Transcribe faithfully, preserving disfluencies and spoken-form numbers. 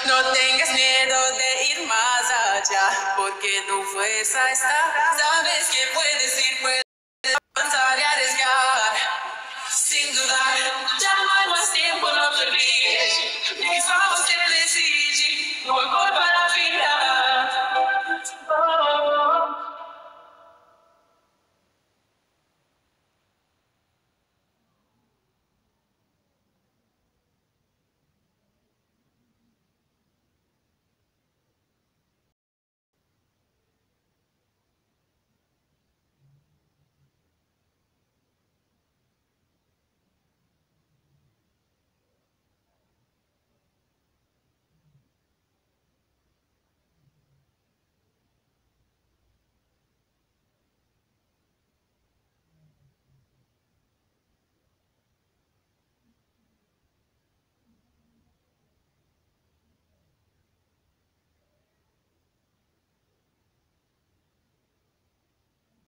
No tengas miedo de ir más allá, porque tu fuerza está. Sabes que puedes ir, puedes.